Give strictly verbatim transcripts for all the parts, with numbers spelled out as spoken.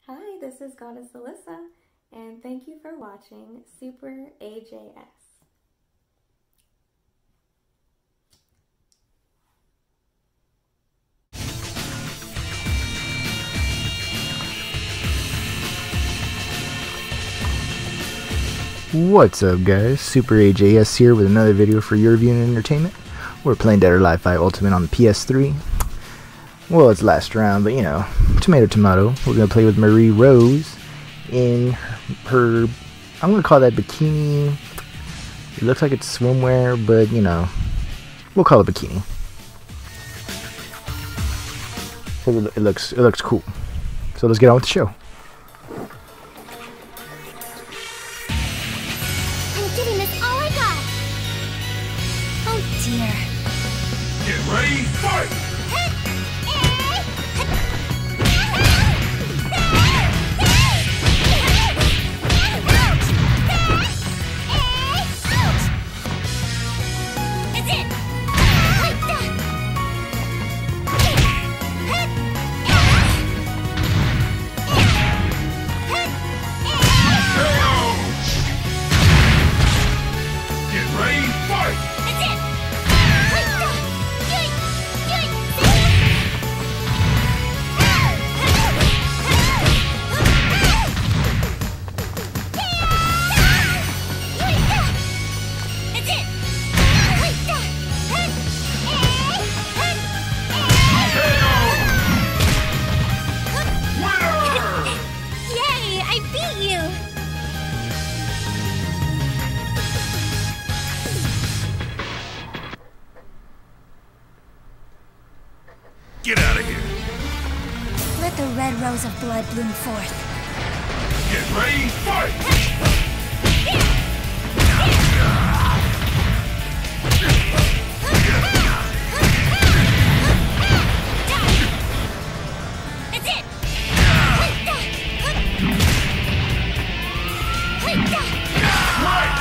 Hi, this is Goddess Alyssa, and thank you for watching Super A J S. What's up guys, Super A J S here with another video for your viewing and entertainment. We're playing Dead or Alive five Ultimate on the P S three. Well, it's last round, but you know, tomato tomato. We're going to play with Marie Rose in her, I'm going to call that bikini. It looks like it's swimwear, but you know, we'll call it bikini. It looks, it looks cool. So let's get on with the show. Get ready, fight! Get out of here! Let the red rose of blood bloom forth. Get ready, fight! That's it! Right!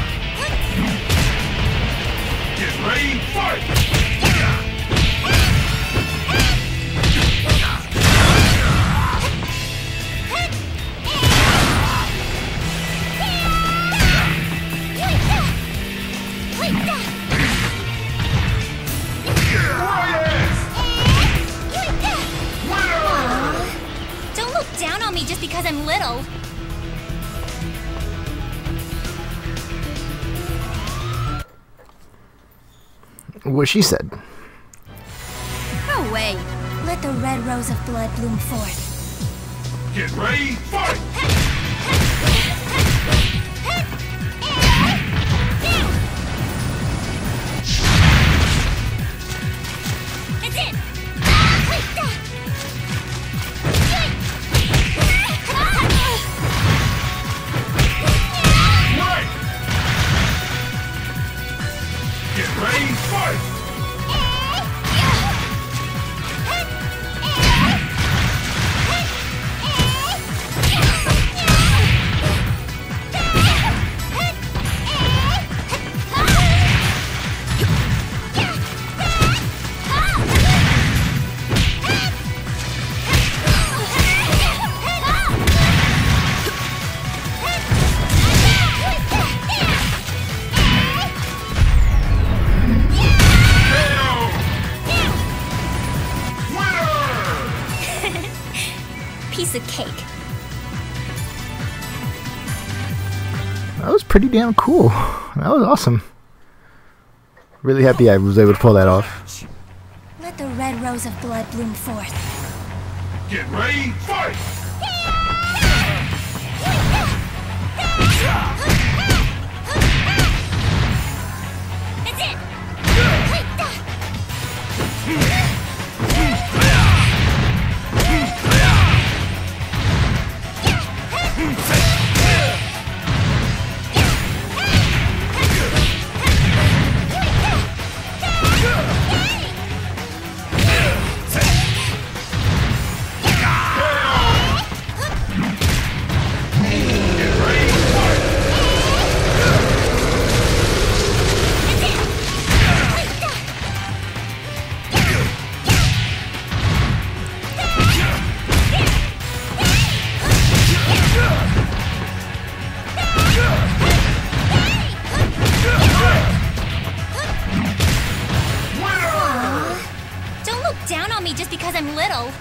Get ready, fight! Down on me just because I'm little. What she said. No way. Let the red rose of blood bloom forth. Get ready, fight! Piece of cake. That was pretty damn cool. That was awesome. Really happy I was able to pull that off. Let the red rose of blood bloom forth. Get ready, fight! That's it! Get ready, fight! little.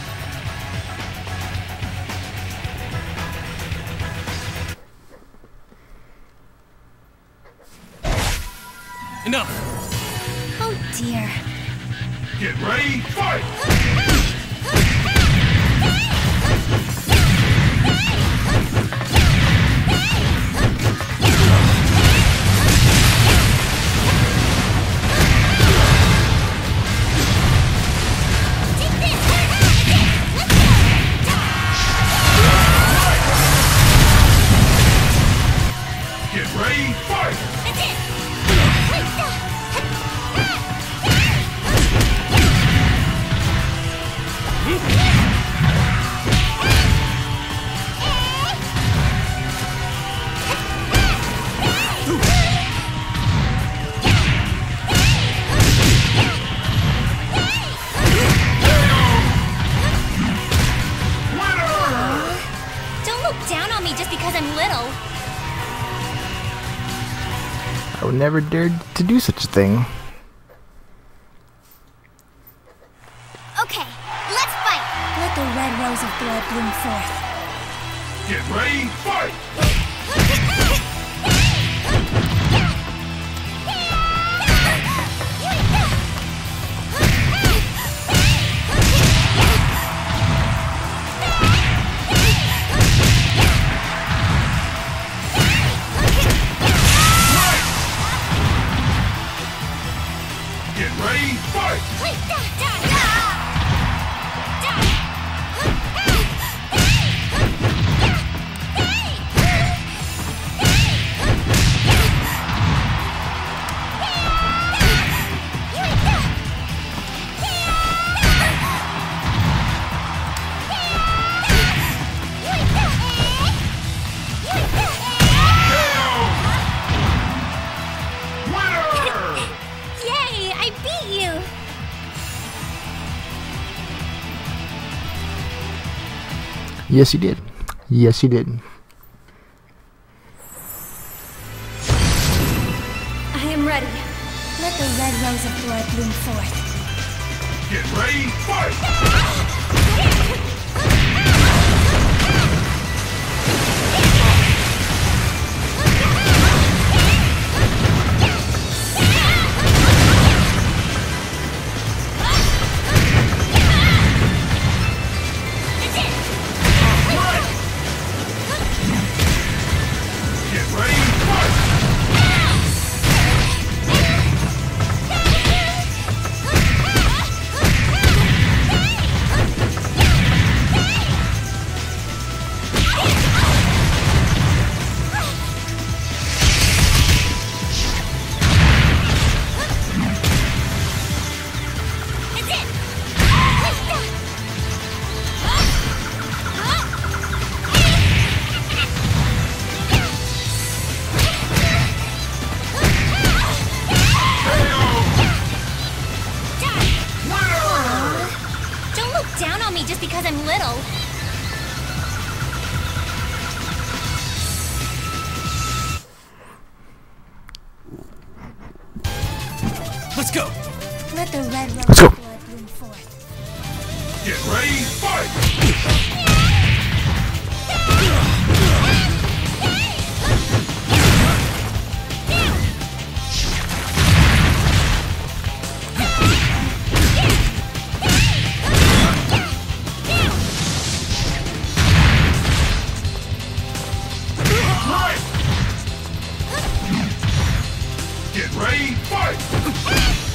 Enough! Oh dear. Get ready, fight! Get ready, fight! Don't look down on me just because I'm little. I would never dare to do such a thing. Okay, let's fight. Let the red rose of blood bloom forth. Get ready, fight! Get ready, fight! Yay, I beat you. Yes, you did. Yes, you did. I am ready. Let the red rose of blood bloom forth. Get ready, fight! Get ready, fight! Don't look down on me just because I'm little. Let's go! Let the red rose Let's go. of blood bloom forth. Get ready, fight! Get ready, fight!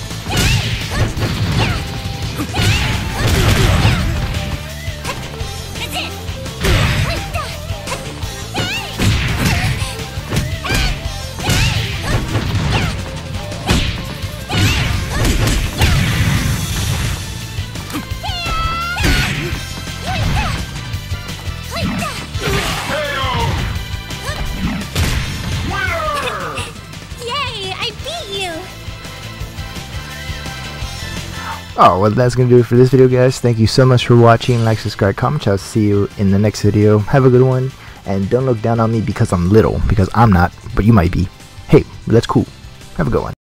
Oh, well, that's going to do it for this video, guys. Thank you so much for watching. Like, subscribe, comment. I'll see you in the next video. Have a good one. And don't look down on me because I'm little. Because I'm not, but you might be. Hey, that's cool. Have a good one.